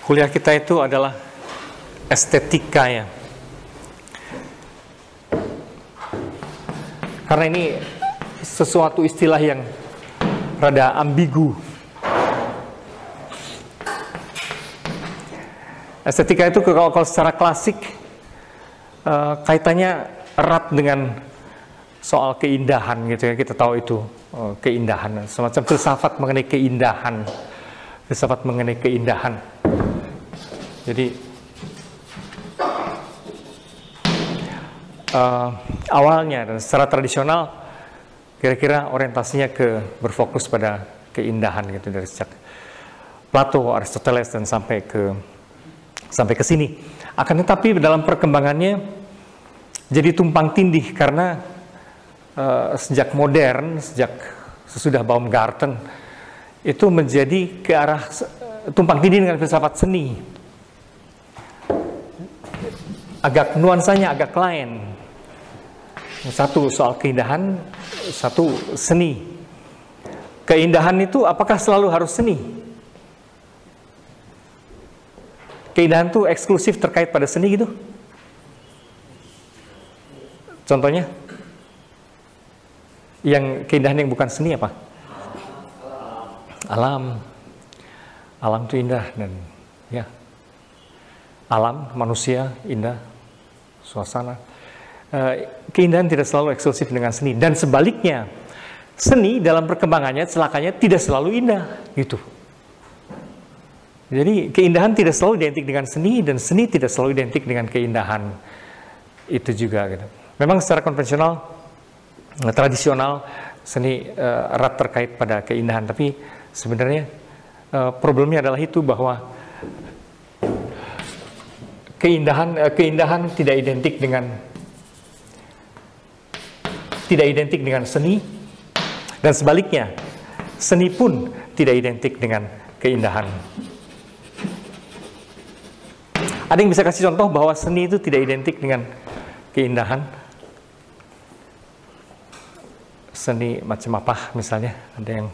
Kuliah kita itu adalah estetika ya. Karena ini sesuatu istilah yang rada ambigu. Estetika itu kalau secara klasik kaitannya erat dengan soal keindahan gitu ya. Kita tahu itu keindahan, semacam filsafat mengenai keindahan. Filsafat mengenai keindahan. Jadi awalnya dan secara tradisional kira-kira orientasinya berfokus pada keindahan gitu dari sejak Plato, Aristoteles dan sampai ke sini. Akan tetapi dalam perkembangannya jadi tumpang tindih karena sejak modern, sejak sesudah Baumgarten itu menjadi ke arah tumpang tindih dengan filsafat seni. Agak nuansanya agak lain. Satu soal keindahan, satu seni. Keindahan itu apakah selalu harus seni? Keindahan itu eksklusif terkait pada seni gitu? Contohnya? Yang keindahan yang bukan seni apa? Alam. Alam itu indah dan ya. Alam, manusia, indah, suasana. Keindahan tidak selalu eksklusif dengan seni. Dan sebaliknya, seni dalam perkembangannya, celakanya tidak selalu indah gitu. Jadi keindahan tidak selalu identik dengan seni dan seni tidak selalu identik dengan keindahan itu juga gitu. Memang secara konvensional, tradisional seni erat terkait pada keindahan, tapi sebenarnya problemnya adalah itu bahwa keindahan tidak identik dengan seni dan sebaliknya seni pun tidak identik dengan keindahan. Ada yang bisa kasih contoh bahwa seni itu tidak identik dengan keindahan? Seni macam apa misalnya? Ada yang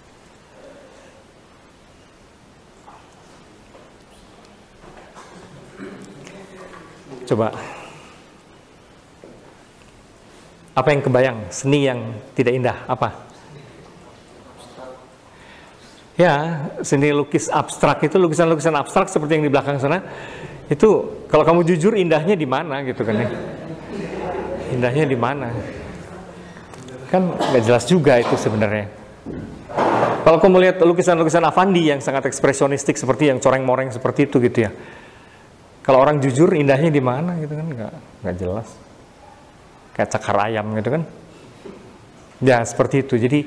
coba? Apa yang kebayang? Seni yang tidak indah apa? Ya, seni lukis abstrak itu, lukisan-lukisan abstrak seperti yang di belakang sana. Itu kalau kamu jujur indahnya di mana gitu kan ya? Indahnya di mana? Kan nggak jelas juga itu sebenarnya. Kalau kamu lihat lukisan-lukisan Avandi yang sangat ekspresionistik seperti yang coreng-moreng seperti itu gitu ya. Kalau orang jujur indahnya di mana gitu kan nggak jelas. Kayak cakar ayam gitu kan. Ya seperti itu. Jadi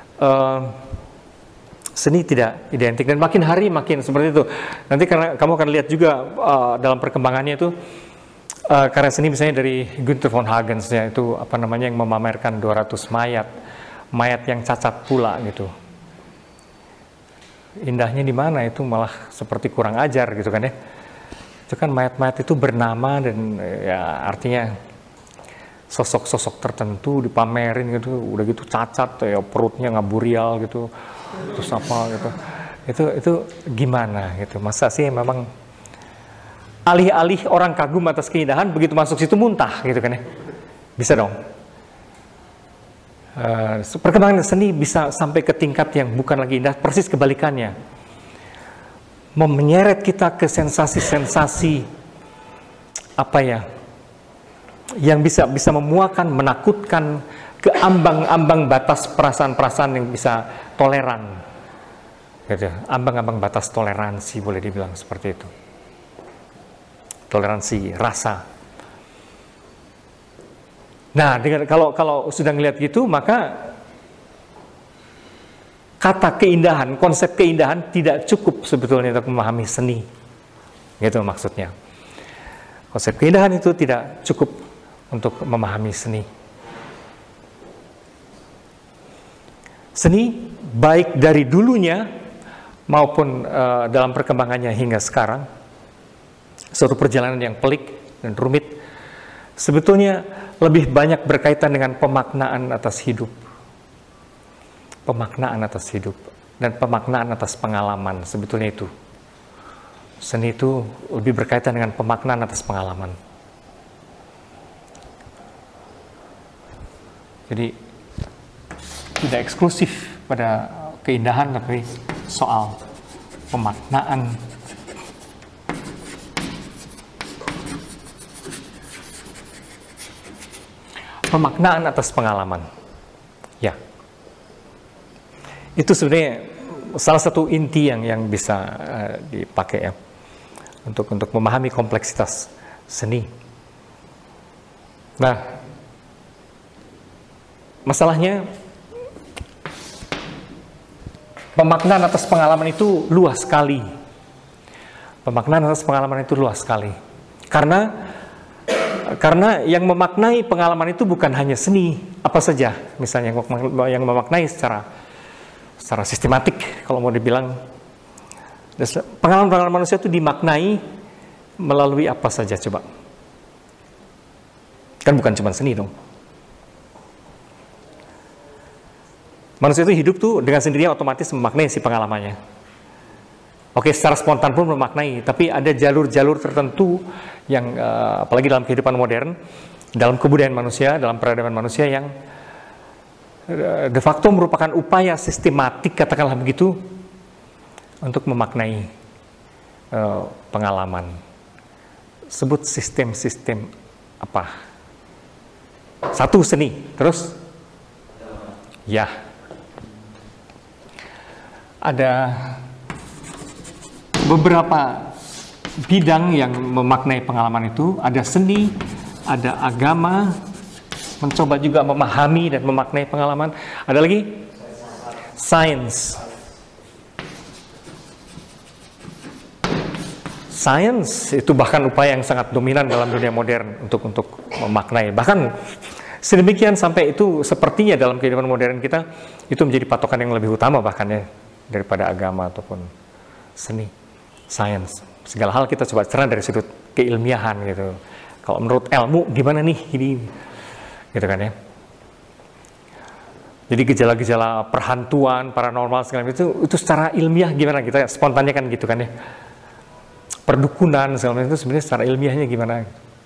seni tidak identik dan makin hari makin seperti itu. Nanti karena kamu akan lihat juga dalam perkembangannya itu karya seni misalnya dari Günther von Hagens ya, itu apa namanya yang memamerkan 200 mayat yang cacat pula gitu. Indahnya di mana itu malah seperti kurang ajar gitu kan ya. Itu kan mayat-mayat itu bernama dan ya artinya sosok-sosok tertentu dipamerin gitu, udah gitu cacat ya, perutnya ngaburial gitu. Terus apa gitu, itu gimana gitu, masa sih memang alih-alih orang kagum atas keindahan begitu masuk situ muntah gitu kan ya, bisa dong. Perkembangan seni bisa sampai ke tingkat yang bukan lagi indah, persis kebalikannya, menyeret kita ke sensasi-sensasi apa ya, yang bisa memuakan, menakutkan, ke ambang-ambang batas perasaan-perasaan yang bisa toleran, gitu. Ambang-ambang batas toleransi boleh dibilang seperti itu. Toleransi rasa. Nah, kalau sudah ngelihat gitu, maka kata keindahan, konsep keindahan tidak cukup sebetulnya untuk memahami seni, gitu maksudnya. Konsep keindahan itu tidak cukup untuk memahami seni. Seni baik dari dulunya maupun dalam perkembangannya hingga sekarang, suatu perjalanan yang pelik dan rumit, sebetulnya lebih banyak berkaitan dengan pemaknaan atas hidup. Pemaknaan atas hidup dan pemaknaan atas pengalaman, sebetulnya itu. Seni itu lebih berkaitan dengan pemaknaan atas pengalaman. Jadi tidak eksklusif pada keindahan, tapi soal pemaknaan. Pemaknaan atas pengalaman. Ya. Itu sebenarnya salah satu inti yang bisa dipakai ya untuk memahami kompleksitas seni. Nah, masalahnya pemaknaan atas pengalaman itu luas sekali. Pemaknaan atas pengalaman itu luas sekali. Karena yang memaknai pengalaman itu bukan hanya seni, apa saja. Misalnya yang memaknai secara sistematik, kalau mau dibilang. Pengalaman manusia itu dimaknai melalui apa saja, coba. Kan bukan cuma seni dong. Manusia itu hidup tuh dengan sendirinya otomatis memaknai si pengalamannya. Oke, secara spontan pun memaknai, tapi ada jalur-jalur tertentu yang apalagi dalam kehidupan modern, dalam kebudayaan manusia, dalam peradaban manusia yang de facto merupakan upaya sistematik, katakanlah begitu, untuk memaknai pengalaman. Sebut sistem-sistem apa? Satu, seni. Terus? Ya. Ada beberapa bidang yang memaknai pengalaman itu. Ada seni, ada agama, mencoba juga memahami dan memaknai pengalaman. Ada lagi? Sains. Sains itu bahkan upaya yang sangat dominan dalam dunia modern untuk memaknai. Bahkan sedemikian sampai itu sepertinya dalam kehidupan modern kita itu menjadi patokan yang lebih utama bahkan ya daripada agama ataupun seni, sains. Segala hal kita coba cerna dari sudut keilmiahan gitu. Kalau menurut ilmu gimana nih ini, gitu kan ya. Jadi gejala-gejala perhantuan, paranormal segala itu secara ilmiah gimana, kita spontannya kan gitu kan ya. Perdukunan segala macam itu sebenarnya secara ilmiahnya gimana.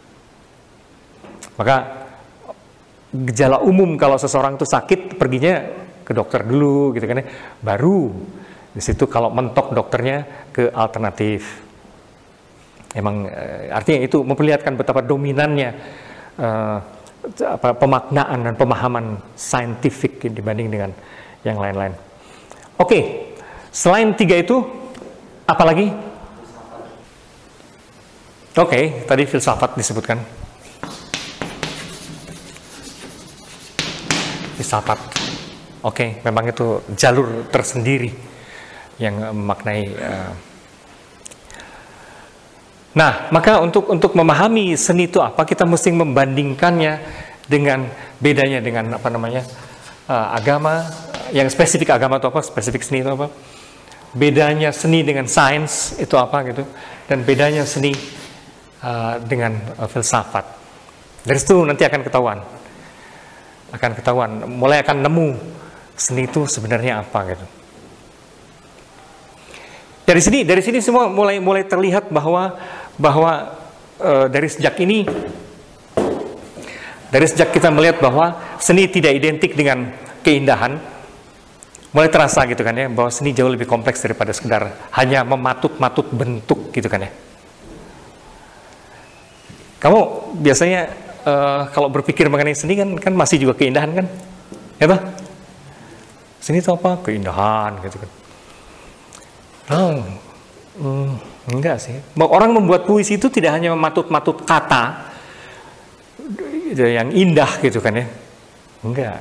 Maka gejala umum kalau seseorang itu sakit perginya ke dokter dulu gitu kan ya. Baru di situ kalau mentok dokternya ke alternatif. Emang artinya itu memperlihatkan betapa dominannya pemaknaan dan pemahaman saintifik dibanding dengan yang lain-lain. Oke, selain tiga itu apa lagi? Oke, tadi filsafat disebutkan. Filsafat. Oke, memang itu jalur tersendiri yang memaknai. Nah, maka untuk memahami seni itu apa, kita mesti membandingkannya dengan bedanya dengan apa namanya agama, yang spesifik agama itu apa, spesifik seni itu apa, bedanya seni dengan sains itu apa gitu, dan bedanya seni dengan filsafat. Dari situ nanti akan ketahuan, mulai akan nemu seni itu sebenarnya apa gitu. Dari sini semua mulai terlihat bahwa dari sejak kita melihat bahwa seni tidak identik dengan keindahan, mulai terasa gitu kan ya, bahwa seni jauh lebih kompleks daripada sekedar hanya mematut-matut bentuk gitu kan ya. Kamu biasanya kalau berpikir mengenai seni kan masih juga keindahan kan, ya toh? Seni itu apa? Keindahan gitu kan. Enggak sih. Orang membuat puisi itu tidak hanya mematut-matut kata yang indah gitu kan ya. Enggak.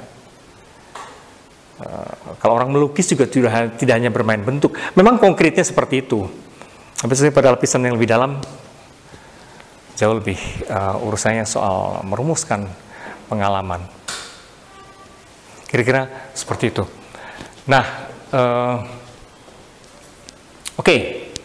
Kalau orang melukis juga tidak hanya bermain bentuk. Memang konkretnya seperti itu. Tapi pada lapisan yang lebih dalam jauh lebih urusannya soal merumuskan pengalaman. Kira-kira seperti itu. Nah, oke.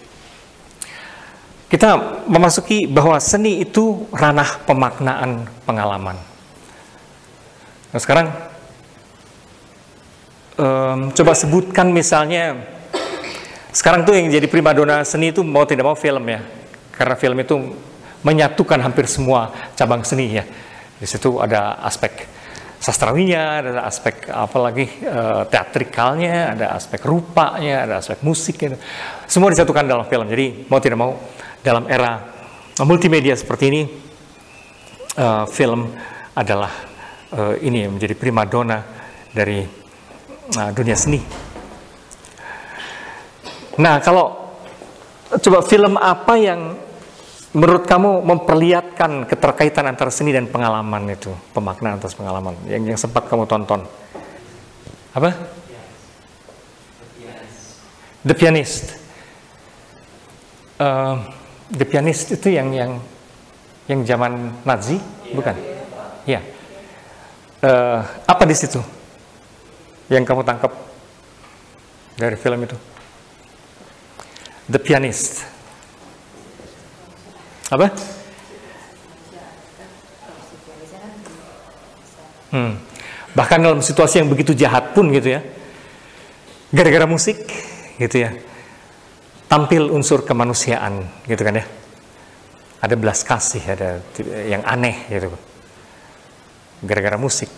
Kita memasuki bahwa seni itu ranah pemaknaan pengalaman. Nah, sekarang coba sebutkan misalnya Sekarang tuh yang jadi primadona seni itu mau tidak mau film ya, karena film itu menyatukan hampir semua cabang seni ya. Di situ ada aspek sastrawinya, ada aspek apalagi teatrikalnya, ada aspek rupanya, ada aspek musiknya, semua disatukan dalam film. Jadi mau tidak mau dalam era multimedia seperti ini, film adalah ini yang menjadi primadona dari dunia seni. Nah, kalau coba film apa yang menurut kamu memperlihatkan keterkaitan antara seni dan pengalaman itu, pemaknaan atas pengalaman yang sempat kamu tonton? Apa? The Pianist. The Pianist itu yang zaman Nazi, bukan? Iya. Apa di situ yang kamu tangkap dari film itu? The Pianist. Apa? Bahkan dalam situasi yang begitu jahat pun gitu ya, gara-gara musik gitu ya, tampil unsur kemanusiaan gitu kan ya. Ada belas kasih, ada yang aneh gitu, gara-gara musik.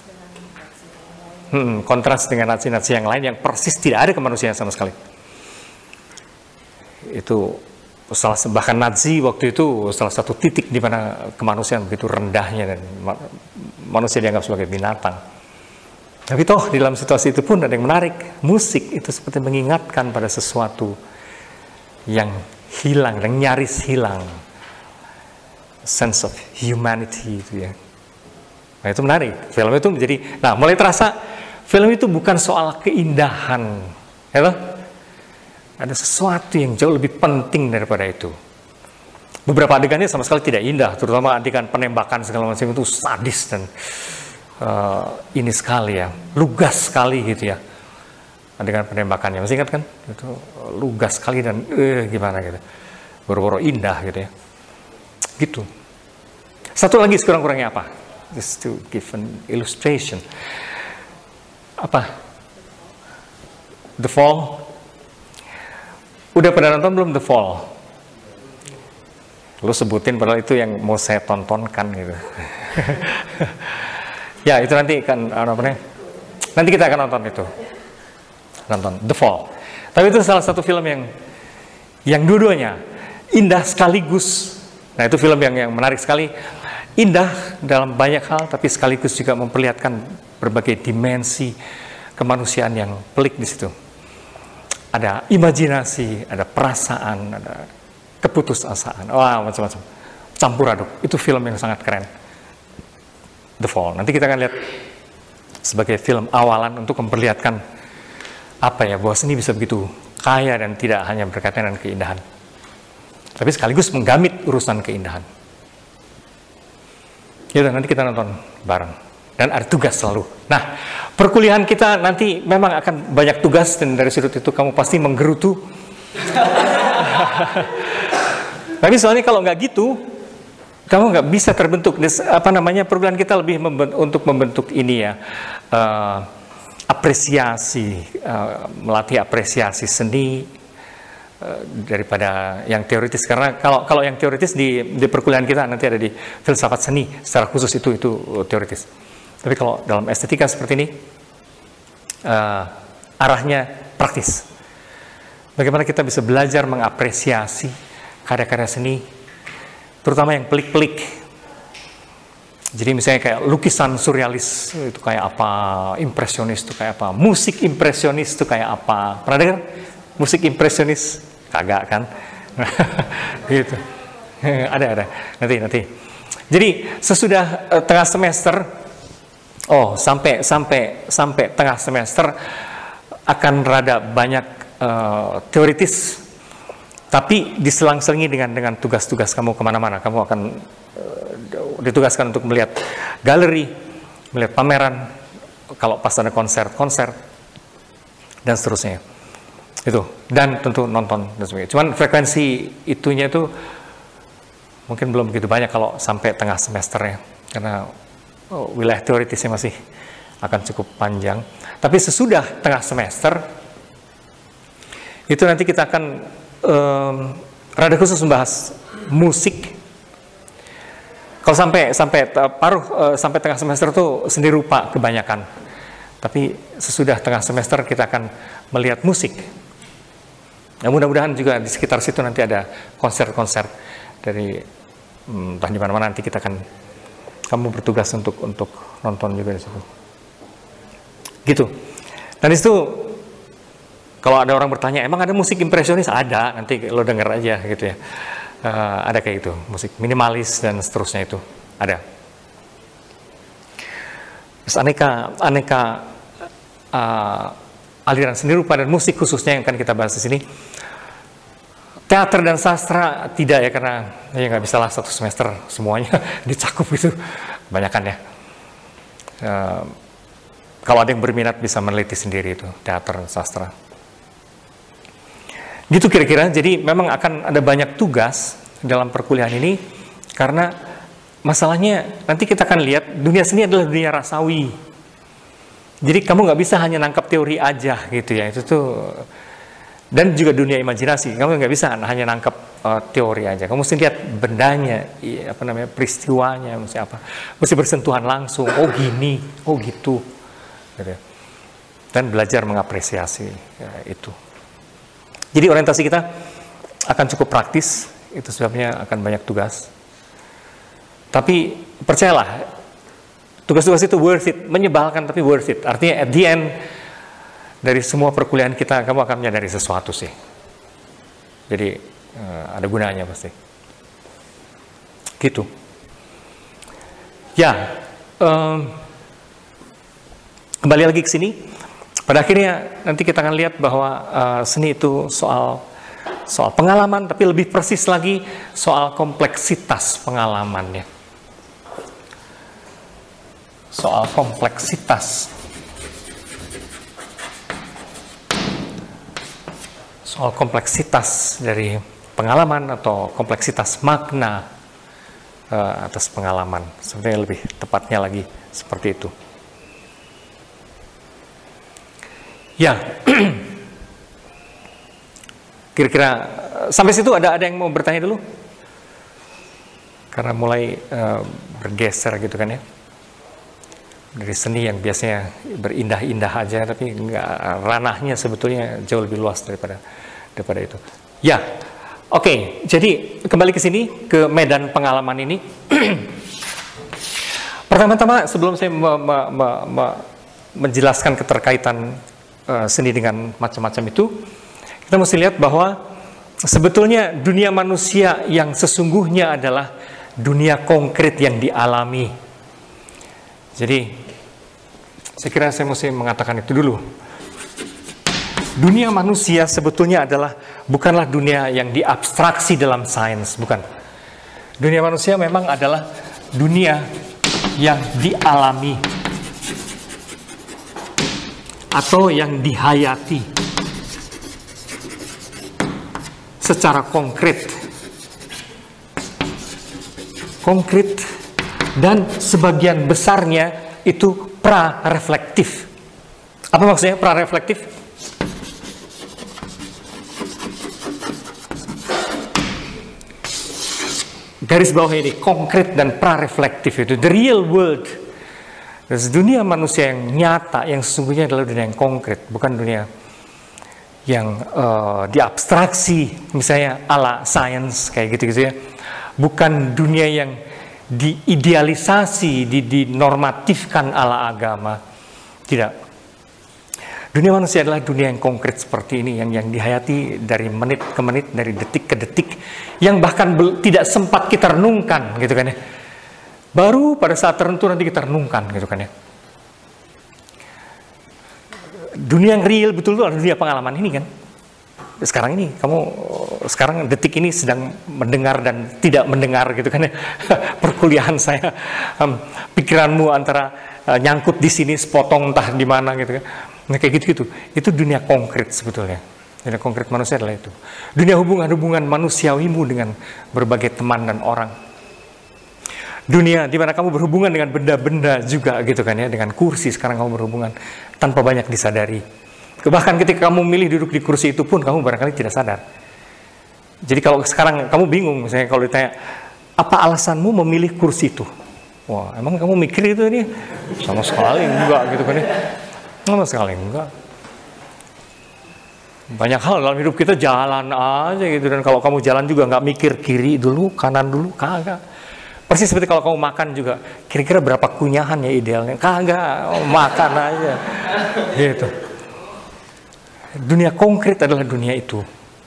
Kontras dengan nazi-nazi yang lain yang persis tidak ada kemanusiaan sama sekali. Itu bahkan Nazi waktu itu salah satu titik di mana kemanusiaan begitu rendahnya dan manusia dianggap sebagai binatang. Tapi toh di dalam situasi itu pun ada yang menarik. Musik itu seperti mengingatkan pada sesuatu yang hilang dan nyaris hilang, sense of humanity itu ya. Nah itu menarik. Film itu menjadi, nah mulai terasa film itu bukan soal keindahan, ya toh? Ada sesuatu yang jauh lebih penting daripada itu. Beberapa adegannya sama sekali tidak indah, terutama adegan penembakan segala macam itu sadis dan ini sekali ya, lugas sekali gitu ya. Adegan penembakannya, masih ingat kan? Itu lugas sekali dan gimana gitu. Boro-boro indah gitu ya. Gitu. Satu lagi sekurang-kurangnya apa? Just to give an illustration. Apa? The Fall. Udah pada nonton belum The Fall? Lu sebutin padahal itu yang mau saya tontonkan gitu. Ya itu nanti kan nanti kita akan nonton itu. Nonton The Fall. Tapi itu salah satu film yang dua-duanya indah sekaligus. Nah itu film yang menarik sekali. Indah dalam banyak hal tapi sekaligus juga memperlihatkan berbagai dimensi kemanusiaan yang pelik di situ. Ada imajinasi, ada perasaan, ada keputusasaan, wah macam-macam, campur aduk. Itu film yang sangat keren, The Fall. Nanti kita akan lihat sebagai film awalan untuk memperlihatkan apa ya, bahwa seni bisa begitu kaya dan tidak hanya berkaitan dengan keindahan, tapi sekaligus menggamit urusan keindahan. Yaudah, nanti kita nonton bareng. Dan ada tugas selalu. Nah, perkuliahan kita nanti memang akan banyak tugas dan dari sudut itu kamu pasti menggerutu. Tapi soalnya kalau nggak gitu, kamu nggak bisa terbentuk. Perkuliahan kita lebih untuk membentuk ini ya, apresiasi, melatih apresiasi seni daripada yang teoritis. Karena kalau yang teoritis di perkuliahan kita nanti ada di filsafat seni secara khusus itu teoritis. Tapi kalau dalam estetika seperti ini, arahnya praktis. Bagaimana kita bisa belajar mengapresiasi karya-karya seni, terutama yang pelik-pelik. Jadi misalnya kayak lukisan surrealis itu kayak apa, impresionis itu kayak apa, musik impresionis itu kayak apa. Pernah dengar musik impresionis? Kagak kan? Gitu. Ada. Nanti. Jadi sesudah tengah semester, sampai tengah semester akan rada banyak teoritis, tapi diselang-selingi dengan tugas-tugas kamu kemana-mana. Kamu akan ditugaskan untuk melihat galeri, melihat pameran, kalau pas ada konser, dan seterusnya. Itu, dan tentu nonton dan sebagainya. Cuman frekuensi itunya itu mungkin belum begitu banyak kalau sampai tengah semesternya, karena wilayah teoritisnya masih akan cukup panjang. Tapi sesudah tengah semester Itu nanti kita akan rada khusus membahas musik. Kalau sampai sampai tengah semester tuh seni rupa kebanyakan. Tapi sesudah tengah semester kita akan melihat musik. Nah, mudah-mudahan juga di sekitar situ nanti ada konser-konser dari entah di mana-mana, nanti kita akan, kamu bertugas untuk nonton juga di situ. Gitu. Dan di situ kalau ada orang bertanya, emang ada musik impresionis? Ada, nanti lo denger aja gitu ya. Ada kayak gitu, musik minimalis dan seterusnya itu ada. Terus aneka aliran seni rupa dan musik khususnya yang akan kita bahas di sini. Teater dan sastra tidak ya, karena ya nggak bisa lah satu semester semuanya dicakup gitu, kebanyakan ya. Kalau ada yang berminat bisa meneliti sendiri itu teater dan sastra. Gitu kira-kira. Jadi memang akan ada banyak tugas dalam perkuliahan ini, karena masalahnya nanti kita akan lihat dunia seni adalah dunia rasawi. Jadi kamu nggak bisa hanya nangkap teori aja gitu ya, itu tuh. Dan juga dunia imajinasi, kamu nggak bisa hanya nangkap teori aja. Kamu mesti lihat bendanya, apa namanya, peristiwanya, mesti apa, mesti bersentuhan langsung. Oh gini, oh gitu. Dan belajar mengapresiasi ya, itu. Jadi orientasi kita akan cukup praktis, itu sebabnya akan banyak tugas. Tapi percayalah, tugas-tugas itu worth it, menyebalkan tapi worth it. Artinya at the end dari semua perkuliahan kita, kamu akan menyadari sesuatu sih. Jadi ada gunanya pasti. Gitu. Ya, kembali lagi ke sini. Pada akhirnya nanti kita akan lihat bahwa seni itu soal pengalaman, tapi lebih persis lagi soal kompleksitas pengalamannya. Soal kompleksitas. Soal kompleksitas dari pengalaman atau kompleksitas makna atas pengalaman. Sebenarnya lebih tepatnya lagi seperti itu. Ya, kira-kira sampai situ ada yang mau bertanya dulu? Karena mulai bergeser gitu kan ya. Dari seni yang biasanya berindah-indah aja, tapi enggak, ranahnya sebetulnya jauh lebih luas daripada itu. Ya, oke. Jadi kembali ke sini, ke medan pengalaman ini. Pertama-tama sebelum saya menjelaskan keterkaitan seni dengan macam-macam itu, kita mesti lihat bahwa sebetulnya dunia manusia yang sesungguhnya adalah dunia konkret yang dialami. Jadi saya kira saya mesti mengatakan itu dulu. Dunia manusia sebetulnya bukanlah dunia yang diabstraksi dalam sains, bukan. Dunia manusia memang adalah dunia yang dialami atau yang dihayati secara konkret, dan sebagian besarnya itu pra-reflektif. Apa maksudnya pra-reflektif? Garis bawah ini, konkret dan pra-reflektif itu, the real world. Dunia manusia yang nyata, yang sesungguhnya adalah dunia yang konkret, bukan dunia yang diabstraksi, misalnya ala sains kayak gitu-gitu ya. Bukan dunia yang diidealisasi, dinormatifkan ala agama. Tidak. Dunia manusia adalah dunia yang konkret seperti ini, yang dihayati dari menit ke menit, dari detik ke detik, yang bahkan tidak sempat kita renungkan, gitu kan ya. Baru pada saat tertentu nanti kita renungkan, gitu kan ya. Dunia yang real betul itu adalah dunia pengalaman ini kan. Sekarang ini, sekarang detik ini sedang mendengar dan tidak mendengar, gitu kan ya. Perkuliahan saya, pikiranmu antara nyangkut di sini, sepotong entah di mana, gitu kan. Nah, kayak gitu-gitu. Itu dunia konkret sebetulnya. Dunia konkret manusia adalah itu. Dunia hubungan manusiawimu dengan berbagai teman dan orang. Dunia di mana kamu berhubungan dengan benda-benda juga gitu kan ya, dengan kursi sekarang kamu berhubungan tanpa banyak disadari. Bahkan ketika kamu milih duduk di kursi itu pun kamu barangkali tidak sadar. Jadi kalau sekarang kamu bingung, misalnya kalau ditanya, apa alasanmu memilih kursi itu? Wah, emang kamu mikir itu ini? Sama sekali enggak gitu kan ya. Sama sekali enggak. Banyak hal dalam hidup kita jalan aja gitu, dan kalau kamu jalan juga nggak mikir kiri dulu, kanan dulu, kagak. Persis seperti kalau kamu makan juga, kira-kira berapa kunyahan ya idealnya? Kagak, makan aja. Gitu. Dunia konkret adalah dunia itu.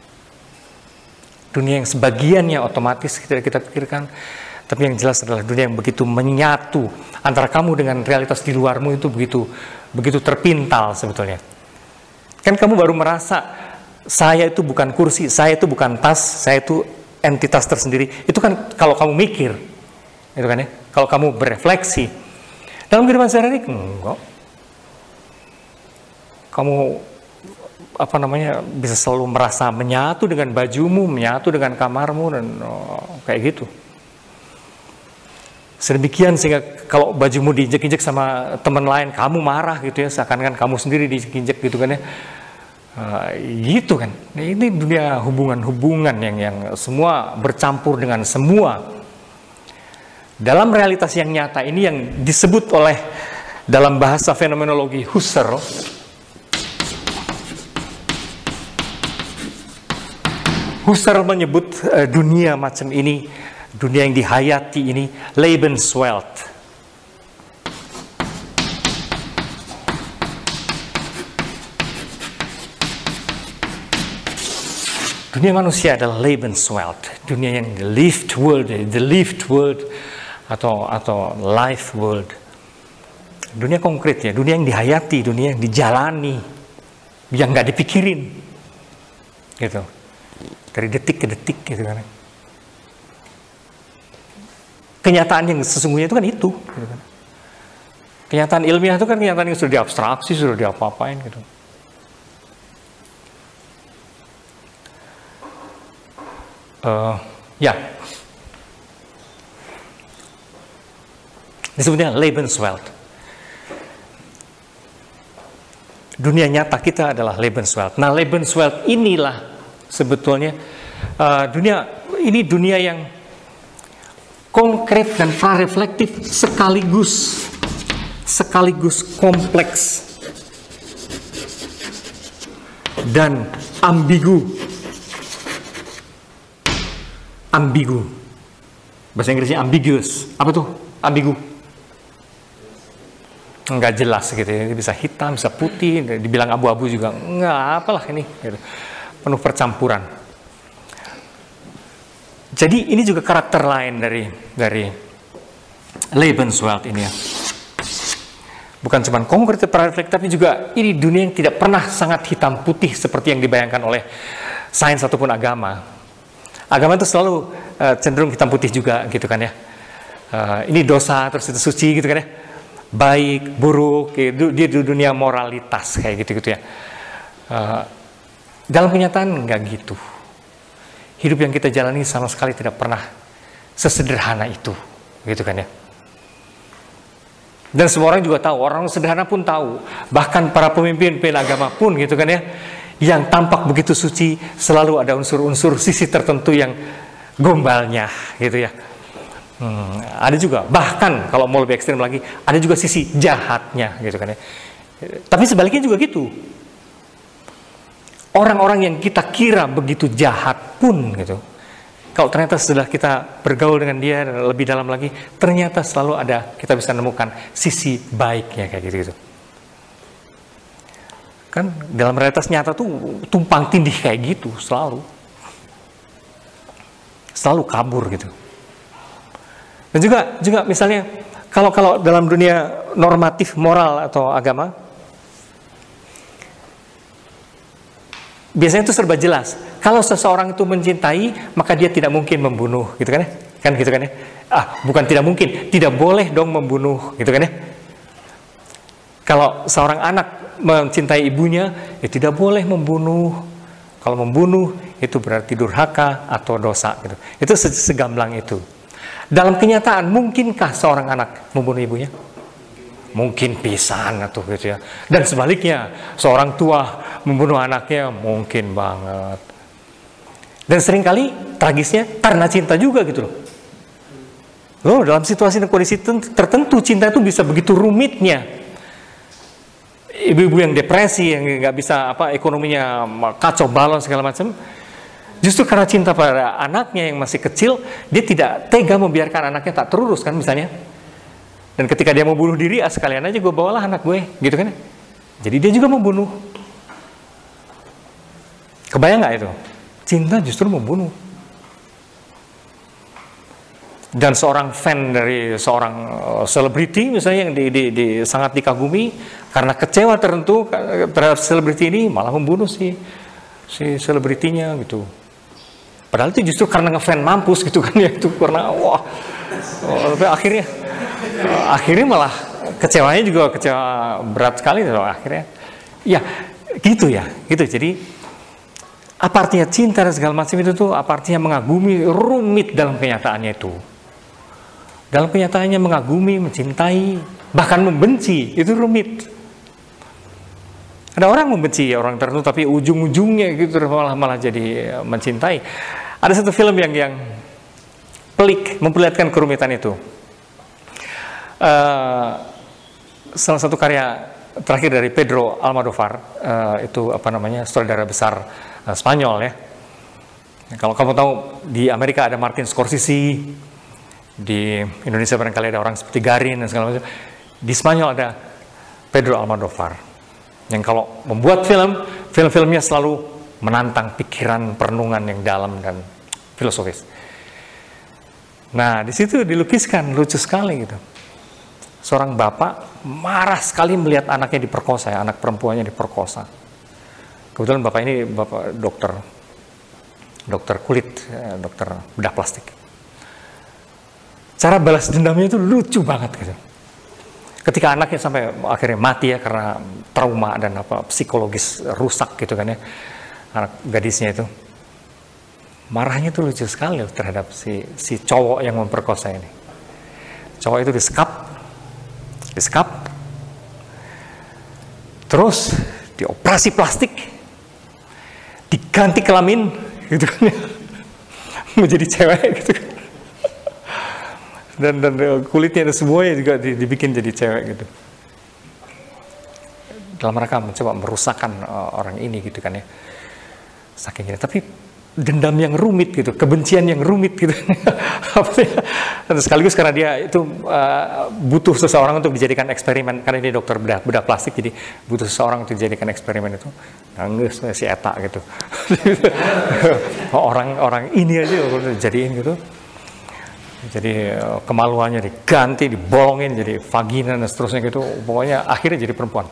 Dunia yang sebagiannya otomatis kita pikirkan, tapi yang jelas adalah dunia yang begitu menyatu antara kamu dengan realitas di luarmu, itu begitu terpintal sebetulnya. Kan kamu baru merasa, saya itu bukan kursi, saya itu bukan tas, saya itu entitas tersendiri. Itu kan kalau kamu mikir, itu kan ya. Kalau kamu berefleksi, dalam kehidupan sehari-hari enggak. Kamu bisa selalu merasa menyatu dengan bajumu, menyatu dengan kamarmu, dan kayak gitu. Sedemikian sehingga kalau bajumu diinjek-injek sama teman lain, kamu marah gitu ya, seakan-akan kamu sendiri diinjek gitu kan ya. Gitu kan. Nah, ini dunia hubungan-hubungan yang semua bercampur dengan semua. Dalam realitas yang nyata ini yang disebut oleh dalam bahasa fenomenologi Husserl, Husserl menyebut dunia macam ini, dunia yang dihayati ini, Lebenswelt. Dunia manusia adalah Lebenswelt, dunia yang the lived world atau life world. Dunia konkret ya, dunia yang dihayati, dunia yang dijalani, yang nggak dipikirin, gitu. Dari detik ke detik gitu kan. Kenyataan yang sesungguhnya itu kan itu. Gitu kan. Kenyataan ilmiah itu kan kenyataan yang sudah diabstraksi, sudah diapa-apain gitu. Disebutnya Lebenswelt. Dunia nyata kita adalah Lebenswelt. Nah, Lebenswelt inilah sebetulnya dunia yang konkret dan prareflektif sekaligus kompleks dan ambigu. Bahasa Inggrisnya ambiguous. Apa tuh ambigu? Nggak jelas gitu ya. Bisa hitam, bisa putih, dibilang abu-abu juga nggak, apalah ini gitu. Penuh percampuran. Jadi ini juga karakter lain dari Lebenswelt ini ya. Bukan cuma konkret prareflektif, tapi juga ini dunia yang tidak pernah sangat hitam putih seperti yang dibayangkan oleh sains ataupun agama. Agama itu selalu cenderung hitam putih juga gitu kan ya. Ini dosa terus itu suci gitu kan ya. Baik, buruk, dia di dunia moralitas kayak gitu ya. Dalam kenyataan nggak gitu. Hidup yang kita jalani sama sekali tidak pernah sesederhana itu, gitu kan ya. Dan semua orang juga tahu, orang sederhana pun tahu, bahkan para pemimpin agama pun gitu kan ya, yang tampak begitu suci selalu ada unsur-unsur sisi tertentu yang gombalnya, gitu ya. Ada juga, bahkan kalau mau lebih ekstrem lagi, ada juga sisi jahatnya, gitu kan ya. Tapi sebaliknya juga gitu. Orang-orang yang kita kira begitu jahat pun, gitu, kalau ternyata setelah kita bergaul dengan dia lebih dalam lagi, ternyata selalu ada, kita bisa menemukan sisi baiknya kayak gitu. Kan dalam realitas nyata tuh tumpang tindih kayak gitu selalu kabur gitu. Dan juga misalnya kalau dalam dunia normatif moral atau agama, biasanya itu serba jelas. Kalau seseorang itu mencintai, maka dia tidak mungkin membunuh, gitu kan ya? Kan gitu kan ya? Bukan tidak mungkin, tidak boleh dong membunuh, gitu kan ya? Kalau seorang anak mencintai ibunya, ya tidak boleh membunuh. Kalau membunuh itu berarti durhaka atau dosa, gitu. Itu segamblang itu. Dalam kenyataan, mungkinkah seorang anak membunuh ibunya? mungkin pisan atau gitu ya. Dan sebaliknya, seorang tua membunuh anaknya mungkin banget. Dan seringkali tragisnya karena cinta juga gitu loh. Loh, dalam situasi dan kondisi tertentu cinta itu bisa begitu rumitnya. Ibu-ibu yang depresi, yang nggak bisa ekonominya kacau balau segala macam, justru karena cinta pada anaknya yang masih kecil, dia tidak tega membiarkan anaknya tak terurus kan misalnya. Dan ketika dia mau bunuh diri, sekalian aja gue bawalah anak gue, gitu kan? Jadi dia juga membunuh. Kebayang nggak itu? Cinta justru membunuh. Dan seorang fan dari seorang selebriti misalnya yang sangat dikagumi, karena kecewa tertentu terhadap selebriti ini malah membunuh si selebritinya gitu. Padahal itu justru karena ngefan mampus gitu kan ya, itu karena akhirnya malah kecewanya juga kecewa berat sekali loh akhirnya. Ya gitu ya, gitu. Jadi apa artinya cinta dan segala macam itu tuh, apa artinya mengagumi, rumit dalam kenyataannya itu. Dalam kenyataannya mengagumi, mencintai, bahkan membenci, itu rumit. Ada orang membenci orang tertentu, tapi ujung-ujungnya gitu malah jadi mencintai. Ada satu film yang pelik, memperlihatkan kerumitan itu. Salah satu karya terakhir dari Pedro Almodovar, itu sutradara besar Spanyol ya. Kalau kamu tahu, di Amerika ada Martin Scorsese, di Indonesia barangkali ada orang seperti Garin dan segala macam. Di Spanyol ada Pedro Almodovar, yang kalau membuat film-filmnya selalu menantang pikiran, perenungan yang dalam dan filosofis. Nah, di situ dilukiskan lucu sekali gitu. Seorang bapak marah sekali melihat anaknya diperkosa, anak perempuannya diperkosa. Kebetulan bapak ini bapak dokter kulit, dokter bedah plastik. Cara balas dendamnya itu lucu banget gitu. Ketika anaknya sampai akhirnya mati ya karena trauma dan psikologis rusak gitu kan ya, anak gadisnya itu, marahnya itu lucu sekali terhadap si cowok yang memperkosa ini. Cowok itu disekap, terus dioperasi plastik, diganti kelamin gitu kan ya, menjadi cewek gitu kan. Dan kulitnya dan semuanya juga dibikin jadi cewek gitu. Dalam rangka mencoba merusakkan orang ini gitu kan ya. Saking gini. Tapi dendam yang rumit gitu, kebencian yang rumit gitu. Dan sekaligus karena dia itu butuh seseorang untuk dijadikan eksperimen, karena dia dokter bedah plastik, jadi butuh seseorang untuk dijadikan eksperimen itu. Nangis si Eta gitu. orang ini aja jadiin gitu. Jadi kemaluannya diganti, dibolongin jadi vagina dan seterusnya gitu. Pokoknya akhirnya jadi perempuan.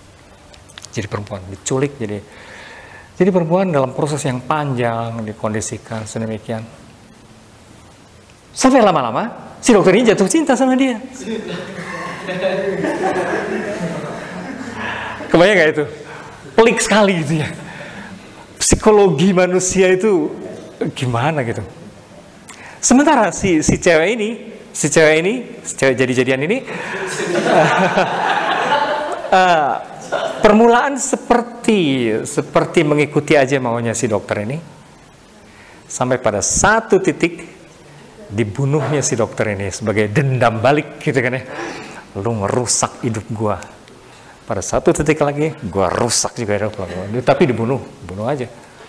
Diculik jadi perempuan dalam proses yang panjang, dikondisikan sedemikian. Sampai lama-lama si dokter ini jatuh cinta sama dia. Kebayang gak itu? Pelik sekali gitu ya. Psikologi manusia itu gimana gitu. Sementara si cewek jadi-jadian ini permulaan seperti mengikuti aja maunya si dokter ini, sampai pada satu titik dibunuhnya si dokter ini sebagai dendam balik gitu kan ya. Lu ngerusak hidup gua, pada satu titik lagi gua rusak juga hidup gua, tapi dibunuh aja.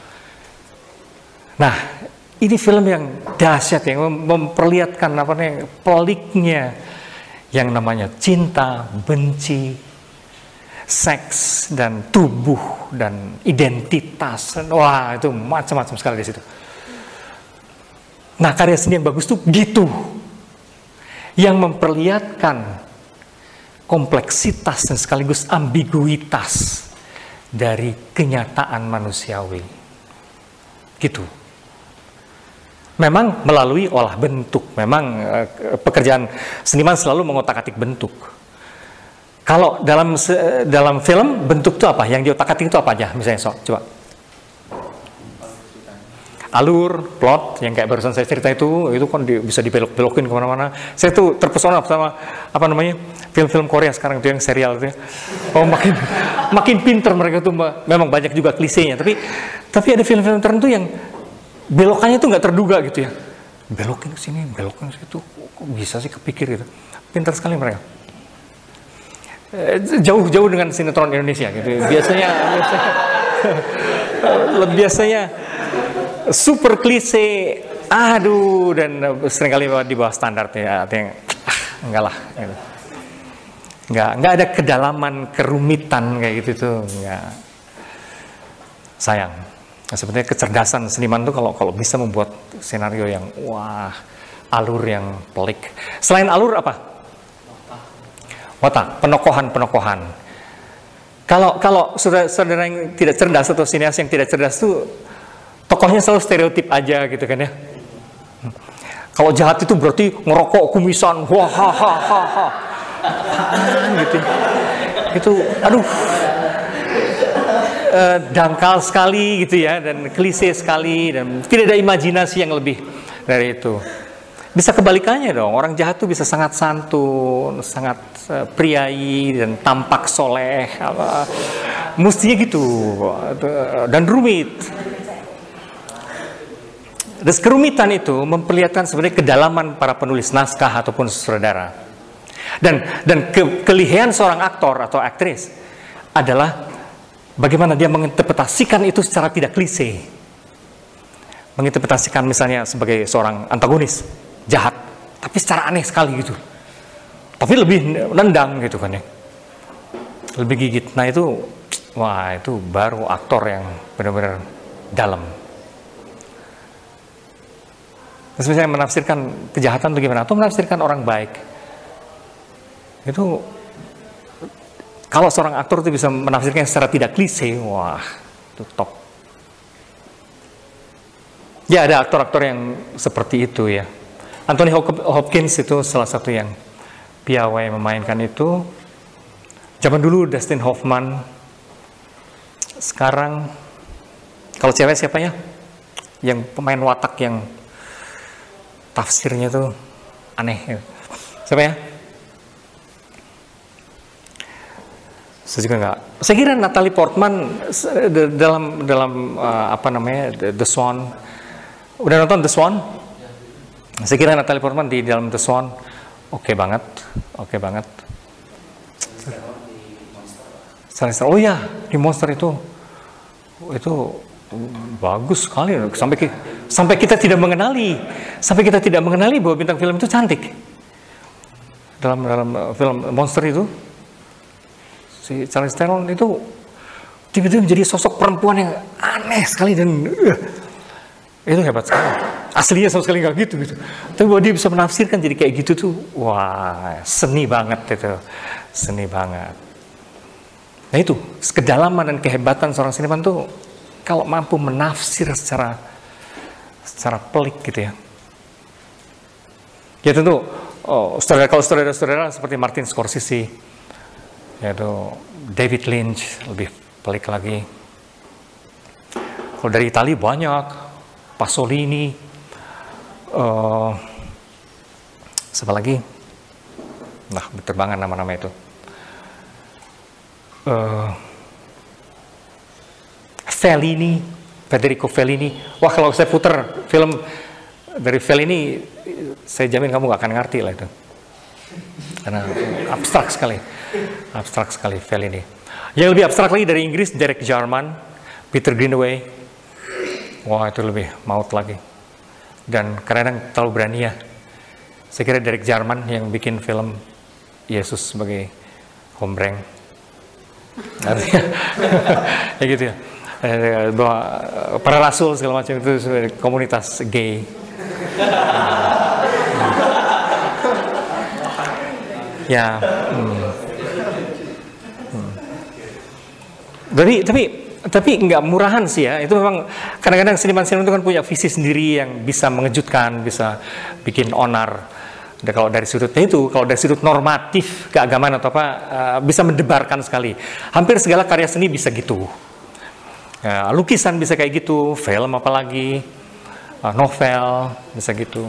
Nah, ini film yang dahsyat yang memperlihatkan peliknya yang namanya cinta, benci, seks dan tubuh dan identitas. Wah, itu macam-macam sekali di situ. Nah, karya seni yang bagus tuh gitu, yang memperlihatkan kompleksitas dan sekaligus ambiguitas dari kenyataan manusiawi. Gitu. Memang melalui olah bentuk, memang pekerjaan seniman selalu mengotak-atik bentuk. Kalau dalam film bentuk itu apa? Yang diotak-atik itu apa aja? Misalnya coba. alur, plot yang kayak barusan saya cerita itu kan bisa dibelok-belokin kemana-mana. Saya tuh terpesona sama apa namanya film-film Korea sekarang itu yang serial itu. Oh makin pinter mereka tuh, memang banyak juga klisenya. Tapi ada film-film tertentu yang belokannya tuh nggak terduga gitu ya. Belokin ke sini, belokin ke situ, kok bisa sih kepikir gitu. Pintar sekali mereka. Jauh dengan sinetron Indonesia gitu. Biasanya super klise, aduh, dan seringkali di bawah standar ya, artinya enggak lah gitu. Enggak ada kedalaman, kerumitan kayak gitu tuh, enggak. Sayang. Nah, sebetulnya kecerdasan seniman tuh kalau bisa membuat skenario yang wah, alur yang pelik. Selain alur apa? Watak, penokohan. Kalau saudara yang tidak cerdas atau sineas yang tidak cerdas tuh tokohnya selalu stereotip aja gitu kan ya. Kalau jahat itu berarti ngerokok kumisan, wah gitu. Itu aduh dangkal sekali gitu ya, dan klise sekali, dan tidak ada imajinasi yang lebih dari itu. Bisa kebalikannya dong, orang jahat tuh bisa sangat santun, sangat priayi dan tampak soleh, mestinya gitu, dan rumit. Dan kerumitan itu memperlihatkan sebenarnya kedalaman para penulis naskah ataupun sutradara. Dan kelihayan seorang aktor atau aktris adalah bagaimana dia menginterpretasikan itu secara tidak klise. Menginterpretasikan misalnya sebagai seorang antagonis jahat, tapi secara aneh sekali gitu. Tapi lebih nendang gitu kan ya. Lebih gigit. Nah itu, wah itu baru aktor yang benar-benar dalam. Terus misalnya menafsirkan kejahatan itu gimana? Atau menafsirkan orang baik. Itu, kalau seorang aktor itu bisa menafsirkan secara tidak klise, wah itu top. Ya ada aktor-aktor yang seperti itu ya. Anthony Hopkins itu salah satu yang piawai memainkan itu. Zaman dulu Dustin Hoffman. Sekarang kalau cewek siapa ya? Yang pemain watak yang tafsirnya tuh aneh. Siapa ya? Saya juga enggak. Saya kira Natalie Portman dalam apa namanya The Swan. Udah nonton The Swan? Saya kira Natalie Portman di dalam The Swan oke banget. Oh ya, di Monster itu bagus sekali. Sampai kita tidak mengenali bahwa bintang film itu cantik. Dalam film Monster itu, si Charlize Theron itu tiba-tiba menjadi sosok perempuan yang aneh sekali dan itu hebat sekali. Aslinya sama sekali nggak gitu. Tapi bahwa dia bisa menafsirkan jadi kayak gitu tuh, wah seni banget itu, seni banget. Nah itu kedalaman dan kehebatan seorang seniman tuh kalau mampu menafsir secara pelik gitu ya. Ya tentu, kalau saudara-saudara seperti Martin Scorsese, yaitu David Lynch lebih pelik lagi. Kalau dari Italia banyak, Pasolini, siapa lagi? Nah, berterbangan nama-nama itu. Federico Fellini. Wah, kalau saya putar film dari Fellini, saya jamin kamu gak akan ngerti lah itu. Karena abstrak sekali Fellini. Yang lebih abstrak lagi dari Inggris, Derek Jarman, Peter Greenaway. Wah, itu lebih maut lagi. Dan kadang-kadang terlalu berani ya. Saya kira Derek Jarman yang bikin film Yesus sebagai hombreng. Artinya, ya gitu ya. Bahwa para rasul segala macam itu komunitas gay. Ya. Tapi nggak murahan sih ya. Itu memang kadang-kadang seniman-seniman itu kan punya visi sendiri yang bisa mengejutkan, bisa bikin onar. Dan kalau dari sudutnya itu, kalau dari sudut normatif keagamaan atau apa, bisa mendebarkan sekali. Hampir segala karya seni bisa gitu. Lukisan bisa kayak gitu, film apalagi. novel, bisa gitu.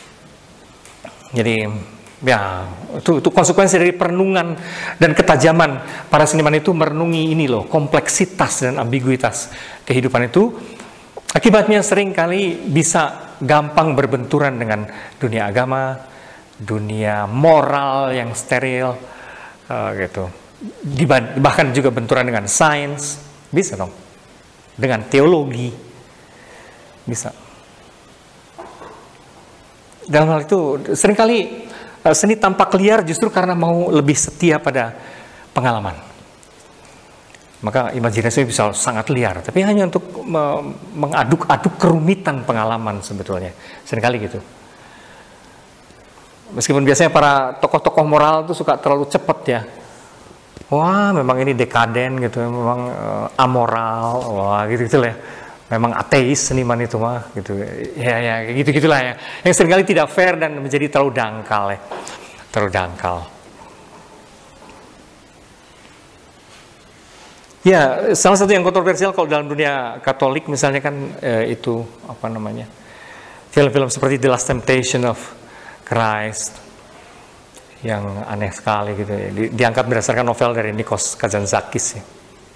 Jadi ya itu konsekuensi dari perenungan dan ketajaman para seniman itu merenungi ini loh, kompleksitas dan ambiguitas kehidupan itu. Akibatnya seringkali bisa gampang berbenturan dengan dunia agama, dunia moral yang steril, gitu. Bahkan juga benturan dengan sains, bisa dong. Dengan teologi, bisa. Dalam hal itu seringkali seni tampak liar justru karena mau lebih setia pada pengalaman. Maka imajinasi bisa sangat liar, tapi hanya untuk mengaduk-aduk kerumitan pengalaman sebetulnya. Seringkali gitu. Meskipun biasanya para tokoh-tokoh moral itu suka terlalu cepat ya. Wah, memang ini dekaden gitu, memang amoral, wah gitu-gitu lah ya. Memang ateis seniman itu mah gitu. Ya gitu-gitulah ya. Yang seringkali tidak fair dan menjadi terlalu dangkal ya. Terlalu dangkal. Ya, salah satu yang kontroversial kalau dalam dunia Katolik misalnya kan itu apa namanya, film-film seperti The Last Temptation of Christ yang aneh sekali gitu ya. Diangkat berdasarkan novel dari Nikos Kazantzakis ya.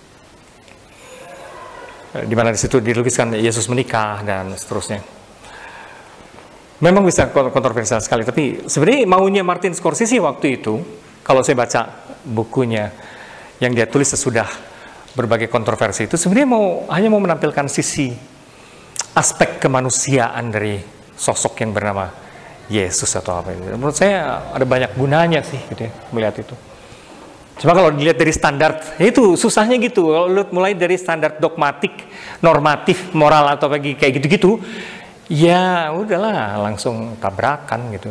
Di mana di situ dilukiskan Yesus menikah dan seterusnya. Memang bisa kontroversial sekali, tapi sebenarnya maunya Martin Scorsese waktu itu, kalau saya baca bukunya yang dia tulis sesudah berbagai kontroversi itu, sebenarnya hanya mau menampilkan sisi aspek kemanusiaan dari sosok yang bernama Yesus atau apa itu. Menurut saya ada banyak gunanya sih gitu ya, melihat itu. Cuma kalau dilihat dari standar, ya itu susahnya gitu. Kalau mulai dari standar dogmatik, normatif, moral atau kayak gitu-gitu, ya udahlah langsung tabrakan gitu.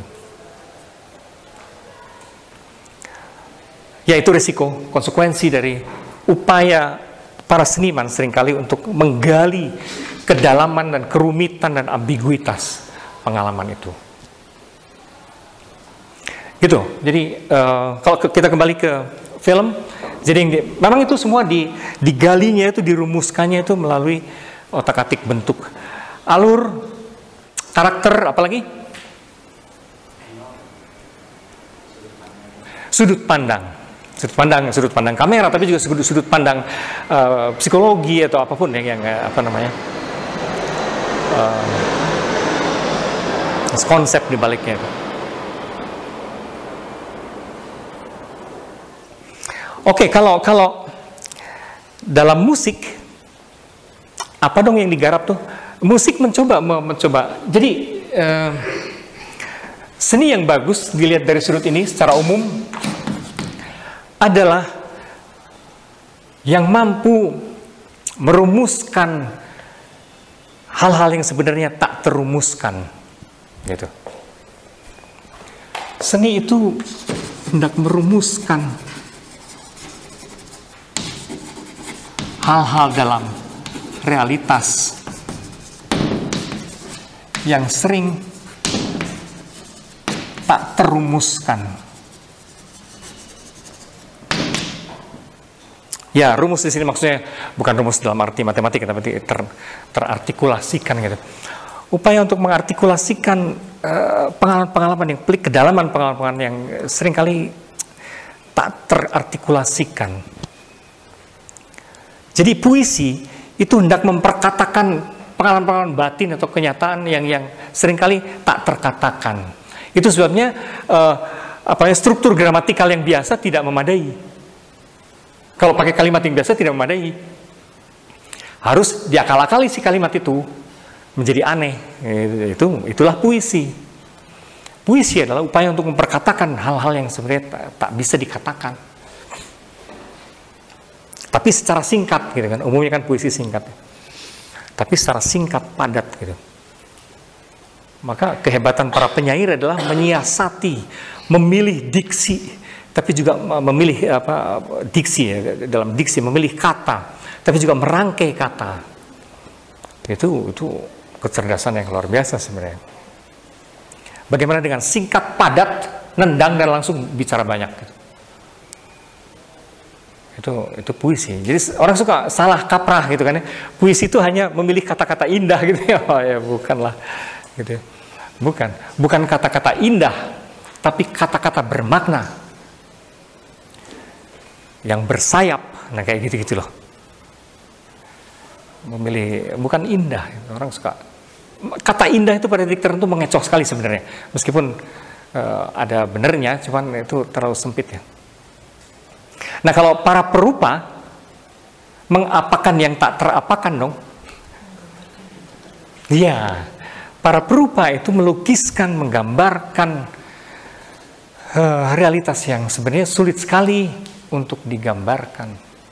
Ya itu risiko, konsekuensi dari upaya para seniman seringkali untuk menggali kedalaman dan kerumitan dan ambiguitas pengalaman itu. Gitu. Jadi kalau kita kembali ke film, jadi memang itu semua digalinya itu, dirumuskannya itu melalui otak-atik bentuk, alur, karakter, apalagi sudut pandang kamera, tapi juga sudut pandang psikologi atau apapun yang apa namanya, konsep di baliknya itu. Oke, kalau dalam musik apa dong yang digarap tuh? Musik mencoba. Jadi seni yang bagus dilihat dari sudut ini secara umum adalah yang mampu merumuskan hal-hal yang sebenarnya tak terumuskan, gitu. Seni itu hendak merumuskan hal-hal dalam realitas yang sering tak terumuskan. Ya, rumus di sini maksudnya bukan rumus dalam arti matematika, tapi terartikulasikan gitu. Upaya untuk mengartikulasikan pengalaman-pengalaman yang pelik, kedalaman pengalaman yang seringkali tak terartikulasikan. Jadi puisi itu hendak memperkatakan pengalaman-pengalaman batin atau kenyataan yang seringkali tak terkatakan. Itu sebabnya struktur gramatikal yang biasa tidak memadai. Kalau pakai kalimat yang biasa tidak memadai. Harus diakal-akali si kalimat itu menjadi aneh. Itulah puisi. Puisi adalah upaya untuk memperkatakan hal-hal yang sebenarnya tak bisa dikatakan. Tapi secara singkat gitu kan. Umumnya kan puisi singkat. Tapi secara singkat, padat gitu. Maka kehebatan para penyair adalah menyiasati, memilih diksi, tapi juga memilih diksi ya, dalam diksi memilih kata, tapi juga merangkai kata. Itu kecerdasan yang luar biasa sebenarnya. Bagaimana dengan singkat, padat, nendang dan langsung bicara banyak. Itu puisi. Jadi orang suka salah kaprah gitu kan ya. Puisi itu hanya memilih kata-kata indah gitu ya. Oh ya bukanlah gitu ya. Bukan kata-kata indah, tapi kata-kata bermakna yang bersayap. Nah kayak gitu-gitu loh. Memilih bukan indah, orang suka kata indah itu pada titik tertentu mengecoh sekali sebenarnya. Meskipun ada benernya, cuman itu terlalu sempit ya. Nah kalau para perupa mengapakan yang tak terapakan dong. Iya. Para perupa itu melukiskan, menggambarkan realitas yang sebenarnya sulit sekali untuk digambarkan.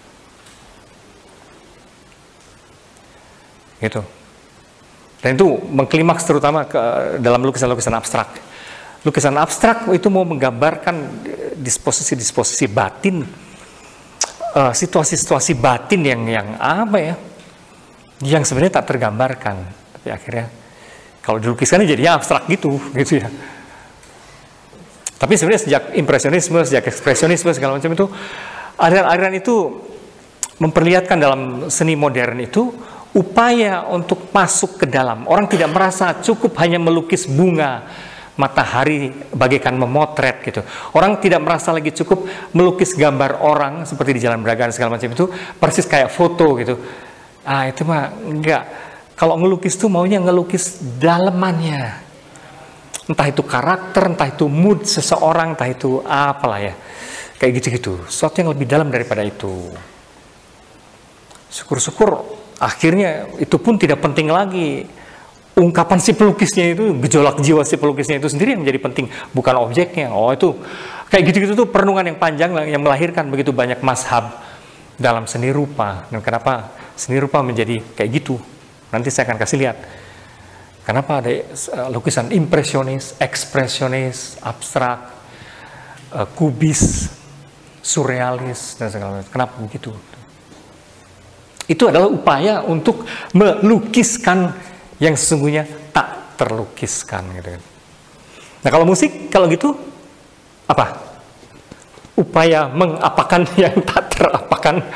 Gitu. Dan itu mengklimaks terutama dalam lukisan-lukisan abstrak. Lukisan abstrak itu mau menggambarkan disposisi-disposisi batin, situasi-situasi batin yang apa ya, yang sebenarnya tak tergambarkan. Tapi akhirnya kalau dilukiskan jadinya abstrak gitu ya. Tapi sebenarnya sejak impresionisme, sejak ekspresionisme segala macam itu, aliran-aliran itu memperlihatkan dalam seni modern itu upaya untuk masuk ke dalam. Orang tidak merasa cukup hanya melukis bunga, matahari bagaikan memotret gitu. Orang tidak merasa lagi cukup melukis gambar orang seperti di Jalan Braga dan segala macam itu persis kayak foto gitu. Ah itu mah enggak. Kalau ngelukis tuh maunya ngelukis dalemannya. Entah itu karakter, entah itu mood seseorang, entah itu apalah ya. Kayak gitu-gitu. Sesuatu yang lebih dalam daripada itu. Syukur-syukur akhirnya itu pun tidak penting lagi. Ungkapan si pelukisnya itu, gejolak jiwa si pelukisnya itu sendiri yang menjadi penting, bukan objeknya. Oh itu, kayak gitu-gitu tuh perenungan yang panjang yang melahirkan begitu banyak mazhab dalam seni rupa. Dan kenapa seni rupa menjadi kayak gitu? Nanti saya akan kasih lihat. Kenapa ada lukisan impresionis, ekspresionis, abstrak, kubis, surrealis, dan segala macam. Kenapa begitu? Itu adalah upaya untuk melukiskan yang sesungguhnya tak terlukiskan. Gitu. Nah kalau musik, kalau gitu, apa? Upaya mengapakan yang tak terapakan.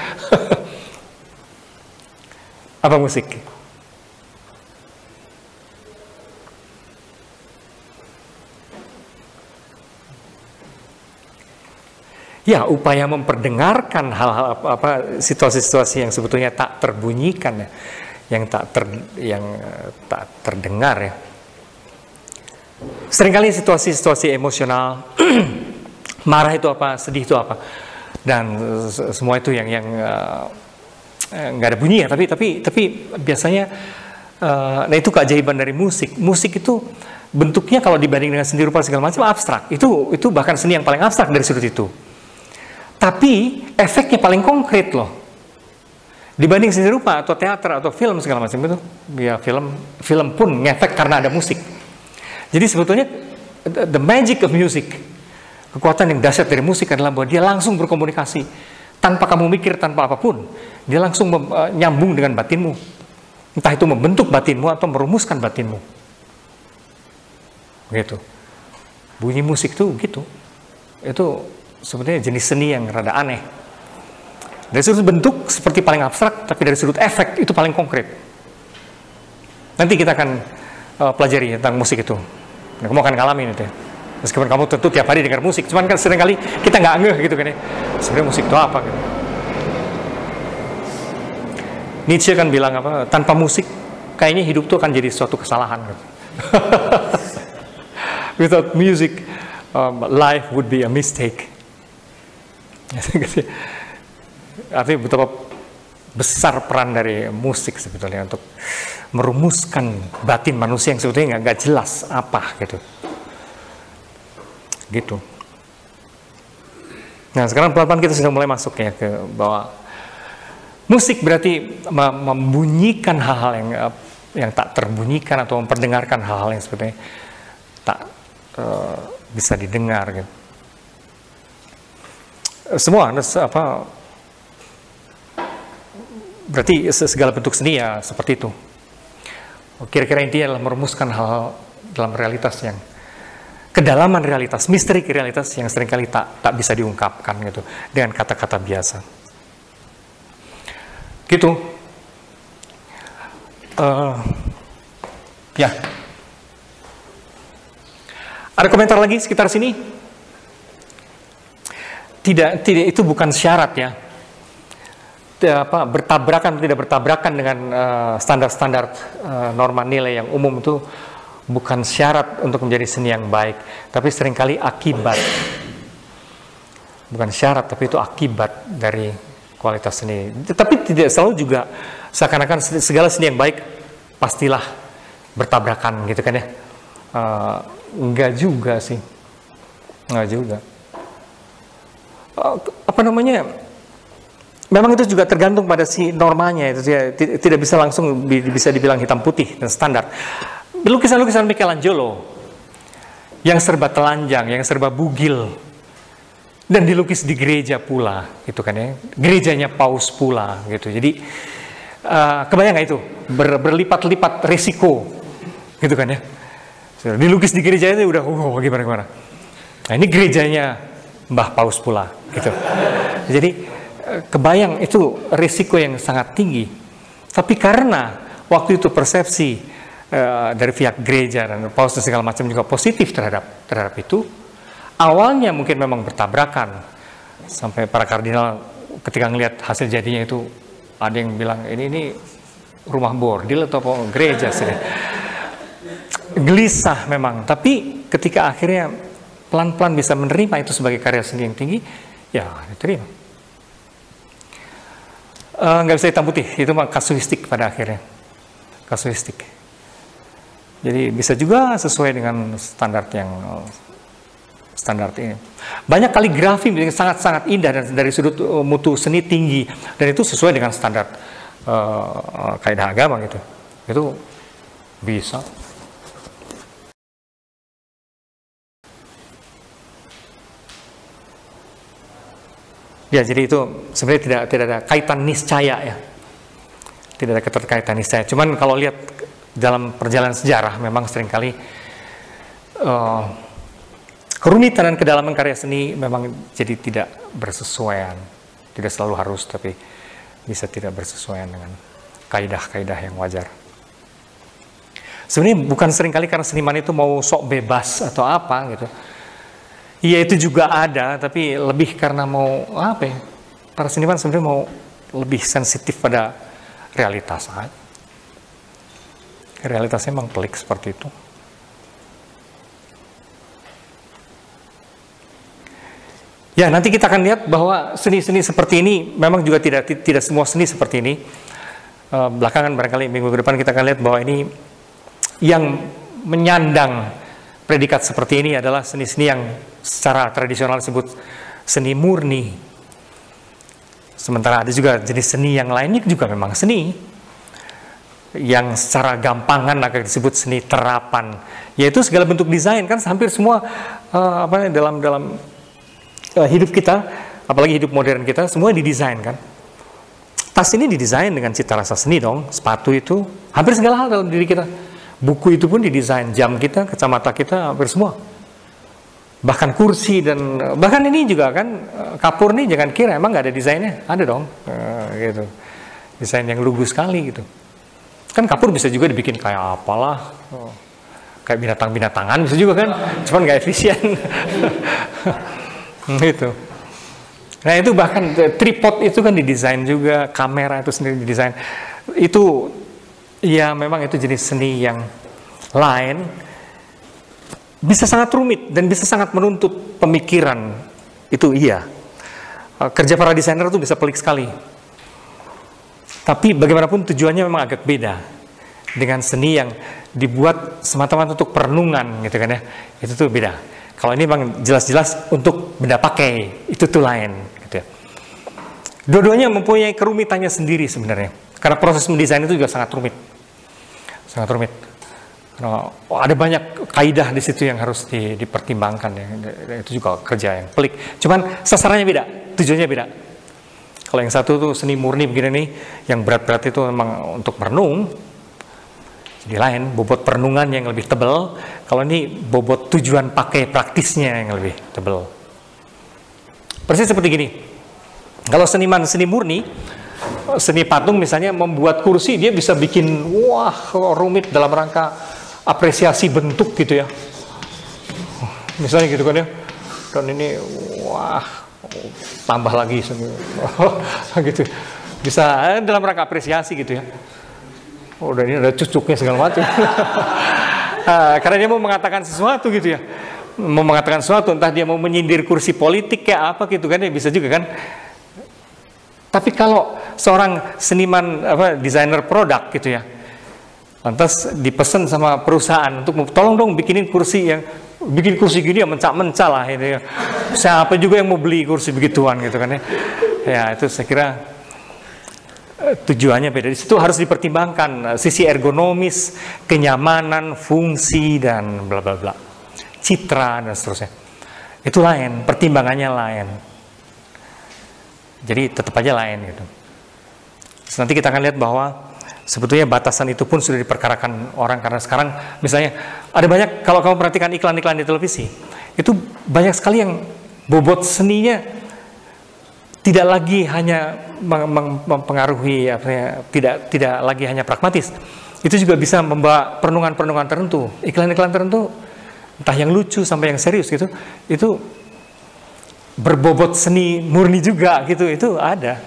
Apa musik? Ya, upaya memperdengarkan hal-hal apa situasi-situasi yang sebetulnya tak terbunyikan ya, yang tak terdengar ya. Seringkali situasi-situasi emosional, marah itu apa, sedih itu apa, dan semua itu yang nggak ada bunyi ya, tapi biasanya, nah itu keajaiban dari musik. Musik itu bentuknya kalau dibanding dengan seni rupa segala macam abstrak. Itu bahkan seni yang paling abstrak dari sudut itu. Tapi efeknya paling konkret loh. Dibanding seni rupa atau teater atau film segala macam itu, ya film pun ngefek karena ada musik. Jadi sebetulnya the magic of music, kekuatan yang dahsyat dari musik adalah bahwa dia langsung berkomunikasi tanpa kamu mikir, tanpa apapun. Dia langsung nyambung dengan batinmu. Entah itu membentuk batinmu atau merumuskan batinmu. Gitu. Bunyi musik tuh gitu. Itu sebenarnya jenis seni yang rada aneh. Dari sudut bentuk seperti paling abstrak, tapi dari sudut efek itu paling konkret. Nanti kita akan pelajari tentang musik itu. Nah, kamu akan ngalamin itu ya. Meskipun kamu tentu tiap hari dengar musik, cuman kan seringkali kita nggak ngeh gitu kan ya. Sebenarnya musik itu apa gitu. Nietzsche kan bilang apa, tanpa musik kayaknya hidup tuh akan jadi suatu kesalahan gitu. Without music, life would be a mistake. Artinya betapa besar peran dari musik sebetulnya untuk merumuskan batin manusia yang sebetulnya nggak jelas apa gitu. Nah sekarang pelan-pelan kita sudah mulai masuk ya ke bahwa musik berarti membunyikan hal-hal yang tak terbunyikan atau memperdengarkan hal-hal yang sebetulnya tak bisa didengar gitu. Semua apa berarti segala bentuk seni ya seperti itu. Kira-kira intinya adalah merumuskan hal dalam realitas yang kedalaman realitas, misteri realitas yang seringkali tak bisa diungkapkan gitu dengan kata-kata biasa. Gitu. Ya. Ada komentar lagi sekitar sini? Tidak, itu bukan syarat ya. Bertabrakan tidak bertabrakan dengan standar-standar norma nilai yang umum itu bukan syarat untuk menjadi seni yang baik, tapi seringkali akibat. Bukan syarat, tapi itu akibat dari kualitas seni. Tapi tidak selalu juga seakan-akan segala seni yang baik pastilah bertabrakan gitu kan ya. Enggak juga sih. Enggak juga. Apa namanya? Memang itu juga tergantung pada si normanya itu ya, tidak bisa langsung bisa dibilang hitam putih dan standar. Lukisan-lukisan Michelangelo yang serba telanjang, yang serba bugil dan dilukis di gereja pula gitu kan ya. Gerejanya paus pula gitu. Jadi kebayang nggak itu berlipat-lipat risiko gitu kan ya. Dilukis di gereja itu udah gimana. Nah, ini gerejanya Mbah Paus pula gitu. Jadi kebayang itu risiko yang sangat tinggi. Tapi karena waktu itu persepsi dari pihak gereja dan paus dan segala macam juga positif terhadap itu, awalnya mungkin memang bertabrakan sampai para kardinal ketika ngelihat hasil jadinya itu ada yang bilang ini rumah bordil atau apa gereja sih. Gelisah memang. Tapi ketika akhirnya pelan-pelan bisa menerima itu sebagai karya seni yang tinggi, ya diterima. Nggak bisa hitam putih, itu mah kasuistik pada akhirnya, kasuistik. Jadi bisa juga sesuai dengan standar ini. Banyak kaligrafi yang sangat-sangat indah dan dari sudut mutu seni tinggi, dan itu sesuai dengan standar kaidah agama gitu. Itu bisa. Ya, jadi itu sebenarnya tidak ada kaitan niscaya ya. Tidak ada keterkaitan niscaya. Cuman kalau lihat dalam perjalanan sejarah memang seringkali kerumitan dan kedalaman karya seni memang jadi tidak bersesuaian. Tidak selalu harus, tapi bisa tidak bersesuaian dengan kaidah-kaidah yang wajar. Sebenarnya bukan seringkali karena seniman itu mau sok bebas atau apa gitu. Iya, itu juga ada, tapi lebih karena mau apa ya? Para seniman sebenarnya mau lebih sensitif pada realitas. Realitasnya memang pelik seperti itu. Ya, nanti kita akan lihat bahwa seni-seni seperti ini memang juga tidak semua seni seperti ini. Belakangan barangkali minggu ke depan kita akan lihat bahwa ini yang menyandang predikat seperti ini adalah seni-seni yang secara tradisional disebut seni murni. Sementara ada juga jenis seni yang lainnya juga memang seni yang secara gampangan akan disebut seni terapan, yaitu segala bentuk desain. Kan hampir semua dalam hidup kita, apalagi hidup modern kita, semua didesain kan. Tas ini didesain dengan cita rasa seni dong, sepatu itu, hampir segala hal dalam diri kita. Buku itu pun didesain, jam kita, kacamata kita, hampir semua. Bahkan kursi dan bahkan ini juga kan, kapur nih jangan kira emang nggak ada desainnya, ada dong, gitu. Desain yang lugu sekali gitu. Kan kapur bisa juga dibikin kayak apalah, kayak binatang-binatangan bisa juga kan, cuman nggak efisien. Gitu. Nah itu bahkan tripod itu kan didesain juga, kamera itu sendiri didesain. Itu ya memang itu jenis seni yang lain, bisa sangat rumit dan bisa sangat menuntut pemikiran. Itu iya. Kerja para desainer itu bisa pelik sekali. Tapi bagaimanapun tujuannya memang agak beda dengan seni yang dibuat semata-mata untuk perenungan gitu kan ya. Itu tuh beda. Kalau ini memang jelas-jelas untuk benda pakai, itu tuh lain gitu ya. Dua-duanya mempunyai kerumitannya sendiri sebenarnya. Karena proses mendesain itu juga sangat rumit. Sangat rumit. Karena ada banyak kaidah di situ yang harus dipertimbangkan ya. Itu juga kerja yang pelik. Cuman sasarannya beda, tujuannya beda. Kalau yang satu tuh seni murni begini nih, yang berat-berat itu memang untuk merenung. Jadi lain, bobot perenungan yang lebih tebal. Kalau ini bobot tujuan pakai praktisnya yang lebih tebal. Persis seperti gini. Kalau seniman seni murni, seni patung misalnya membuat kursi, dia bisa bikin wah rumit dalam rangka apresiasi bentuk gitu ya. Misalnya gitu kan ya. Dan ini wah tambah lagi gitu. Bisa dalam rangka apresiasi gitu ya. Oh, dan ini ada cucuknya segala macam. Karena dia mau mengatakan sesuatu gitu ya. Mau mengatakan sesuatu, entah dia mau menyindir kursi politik kayak apa gitu kan ya, bisa juga kan. Tapi kalau seorang seniman desainer produk gitu ya, lantas dipesan sama perusahaan untuk tolong dong bikin kursi gini ya mencak-mencak lah itu ya. Siapa juga yang mau beli kursi begituan gitu kan ya. Ya itu saya kira tujuannya beda. Di situ harus dipertimbangkan sisi ergonomis, kenyamanan, fungsi dan bla bla bla. Citra dan seterusnya. Itu lain, pertimbangannya lain. Jadi tetap aja lain gitu. Terus nanti kita akan lihat bahwa sebetulnya batasan itu pun sudah diperkarakan orang, karena sekarang misalnya ada banyak, kalau kamu perhatikan iklan-iklan di televisi, itu banyak sekali yang bobot seninya tidak lagi hanya mempengaruhi tidak lagi hanya pragmatis. Itu juga bisa membawa perenungan-perenungan tertentu, iklan-iklan tertentu, entah yang lucu sampai yang serius gitu, itu berbobot seni murni juga gitu, itu ada.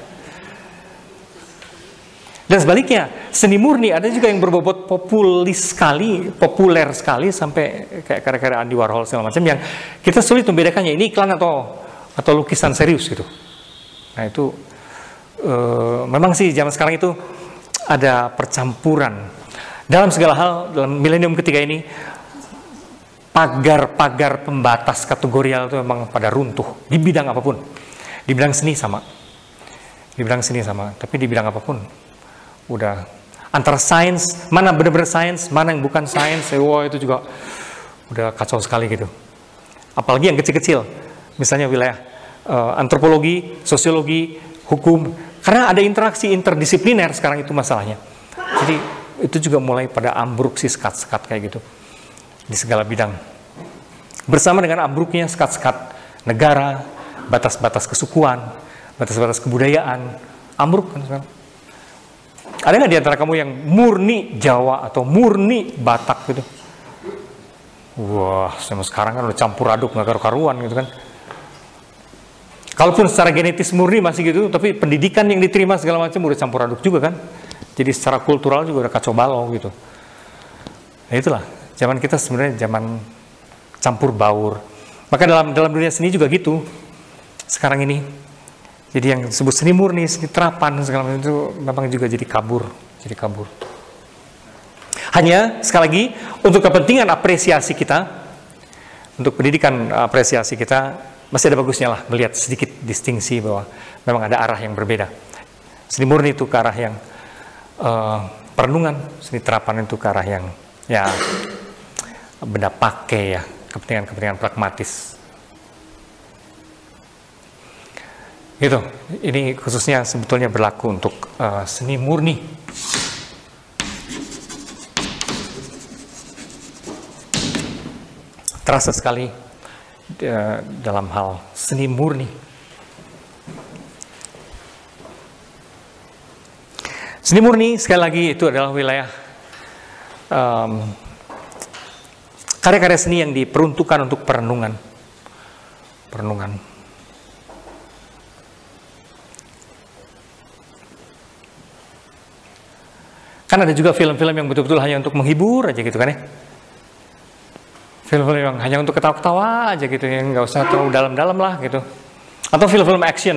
Dan sebaliknya, seni murni ada juga yang berbobot populer sekali sampai kayak karya-karya Andy Warhol segala macam, yang kita sulit membedakannya ini iklan atau lukisan serius gitu. Nah itu memang sih zaman sekarang itu ada percampuran dalam segala hal. Dalam milenium ketiga ini pagar-pagar pembatas kategorial itu memang pada runtuh di bidang apapun. Di bidang seni sama, tapi di bidang apapun udah antara sains, mana benar-benar sains, mana yang bukan sains, wah itu juga udah kacau sekali gitu. Apalagi yang kecil-kecil, misalnya wilayah antropologi, sosiologi, hukum, karena ada interaksi interdisipliner sekarang itu masalahnya. Jadi itu juga mulai pada ambruk sih sekat-sekat kayak gitu di segala bidang. Bersama dengan ambruknya sekat-sekat negara, batas-batas kesukuan, batas-batas kebudayaan, ambruk kan sekarang. Ada nggak di antara kamu yang murni Jawa atau murni Batak gitu? Wah, sama sekarang kan udah campur aduk, nggak karu-karuan gitu kan. Kalaupun secara genetis murni masih gitu, tapi pendidikan yang diterima segala macam udah campur aduk juga kan. Jadi secara kultural juga udah kacau balau gitu. Nah itulah, zaman kita sebenarnya zaman campur baur. Maka dalam dunia seni juga gitu. Sekarang ini, jadi yang disebut seni murni, seni terapan segala macam itu memang juga jadi kabur. Hanya sekali lagi untuk kepentingan apresiasi kita, untuk pendidikan apresiasi kita, masih ada bagusnya lah melihat sedikit distingsi bahwa memang ada arah yang berbeda. Seni murni itu ke arah yang perenungan, seni terapan itu ke arah yang ya benda pakai ya, kepentingan pragmatis. Gitu. Ini khususnya sebetulnya berlaku untuk seni murni. Terasa sekali dalam hal seni murni. Seni murni sekali lagi itu adalah wilayah karya-karya seni yang diperuntukkan untuk perenungan. Kan ada juga film-film yang betul-betul hanya untuk menghibur aja gitu kan ya. Film-film yang hanya untuk ketawa-ketawa aja gitu, yang nggak usah terlalu dalam-dalam lah gitu. Atau film-film action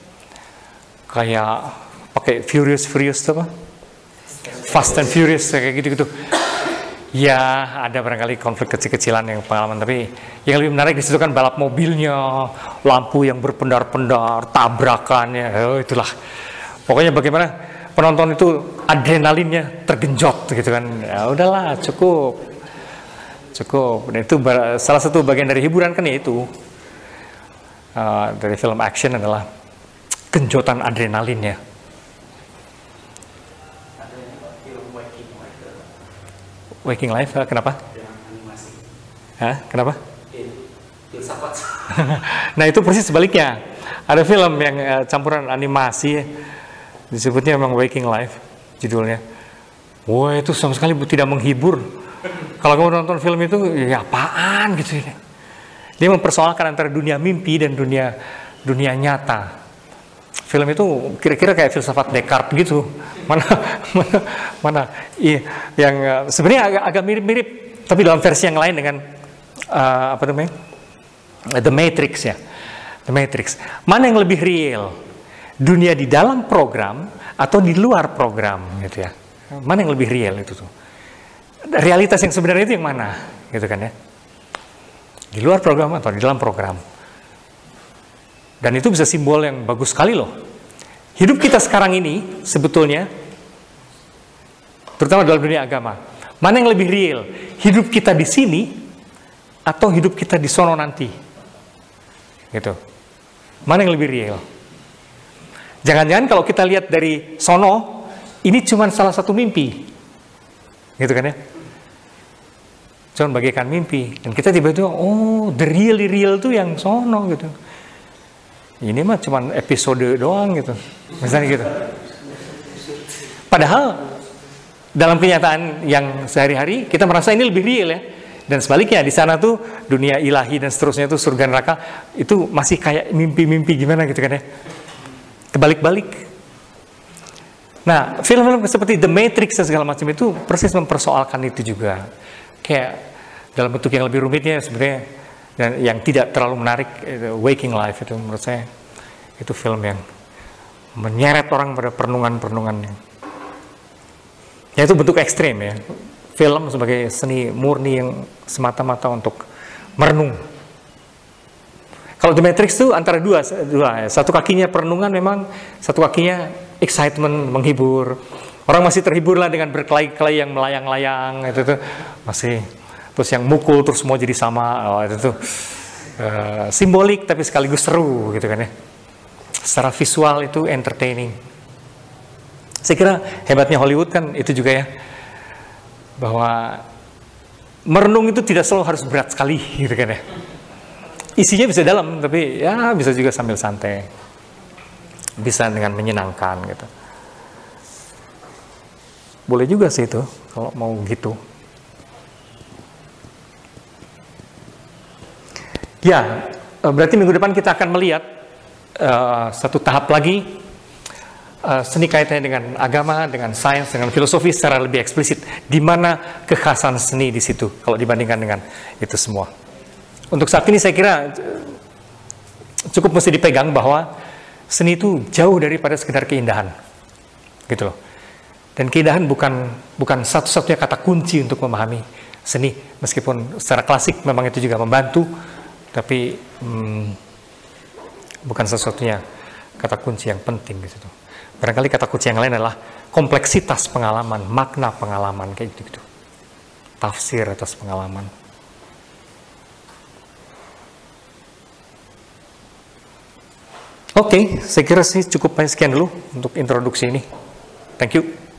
kayak pakai Furious apa? Fast and Furious kayak gitu-gitu. Ya ada barangkali konflik kecil-kecilan yang pengalaman, tapi yang lebih menarik di situ kan balap mobilnya, lampu yang berpendar-pendar, tabrakannya, itulah. Pokoknya bagaimana penonton itu adrenalinnya tergenjot gitu kan. Ya udahlah, cukup. Dan itu salah satu bagian dari hiburan kan ya itu. Dari film action adalah genjotan adrenalinnya. Waking Life, kenapa? Hah? Kenapa? Nah itu persis sebaliknya. Ada film yang campuran animasi Disebutnya memang Waking Life judulnya. Wah, itu sama sekali tidak menghibur. Kalau kamu nonton film itu, ya apaan gitu ya. Dia mempersoalkan antara dunia mimpi dan dunia nyata. Film itu kira-kira kayak filsafat Descartes gitu. Mana iya, yang sebenarnya agak mirip-mirip, tapi dalam versi yang lain dengan apa namanya? The Matrix ya. The Matrix. Mana yang lebih real? Dunia di dalam program atau di luar program gitu ya. Mana yang lebih real itu tuh? Realitas yang sebenarnya itu yang mana? Gitu kan ya. Di luar program atau di dalam program. Dan itu bisa simbol yang bagus sekali loh. Hidup kita sekarang ini sebetulnya, terutama dalam dunia agama, mana yang lebih real? Hidup kita di sini atau hidup kita di sono nanti? Gitu. Mana yang lebih real? Jangan-jangan kalau kita lihat dari sono, ini cuma salah satu mimpi. Gitu kan ya? Cuma bagaikan mimpi. Dan kita tiba-tiba, oh, the real tuh yang sono gitu. Ini mah cuma episode doang gitu. Misalnya gitu. Padahal dalam kenyataan yang sehari-hari kita merasa ini lebih real ya. Dan sebaliknya di sana tuh dunia ilahi dan seterusnya tuh surga neraka itu masih kayak mimpi-mimpi gimana gitu kan ya. Kebalik-balik. Nah, film-film seperti The Matrix dan segala macam itu persis mempersoalkan itu juga. Kayak dalam bentuk yang lebih rumitnya sebenarnya, dan yang tidak terlalu menarik, Waking Life itu menurut saya itu film yang menyeret orang pada perenungan-perenungannya. Ya itu bentuk ekstrim ya. Film sebagai seni murni yang semata-mata untuk merenung. Kalau The Matrix itu antara dua ya. Satu kakinya perenungan memang, satu kakinya excitement, menghibur. Orang masih terhibur lah dengan berkelahi-kelahi yang melayang-layang, itu tuh masih. Terus yang mukul terus semua jadi sama, itu tuh simbolik tapi sekaligus seru gitu kan ya. Secara visual itu entertaining. Saya kira hebatnya Hollywood kan itu juga ya, bahwa merenung itu tidak selalu harus berat sekali gitu kan ya. Isinya bisa dalam tapi ya bisa juga sambil santai, bisa dengan menyenangkan gitu. Boleh juga sih itu kalau mau gitu. Ya, berarti minggu depan kita akan melihat satu tahap lagi seni kaitannya dengan agama, dengan sains, dengan filosofi secara lebih eksplisit. Di mana kekhasan seni di situ kalau dibandingkan dengan itu semua. Untuk saat ini saya kira cukup mesti dipegang bahwa seni itu jauh daripada sekedar keindahan, gitu loh. Dan keindahan bukan satu-satunya kata kunci untuk memahami seni, meskipun secara klasik memang itu juga membantu. Tapi bukan satu-satunya kata kunci yang penting di situ. Barangkali kata kunci yang lain adalah kompleksitas pengalaman, makna pengalaman kayak gitu. Tafsir atas pengalaman. Oke, saya kira sih cukup sekian dulu untuk introduksi ini. Thank you.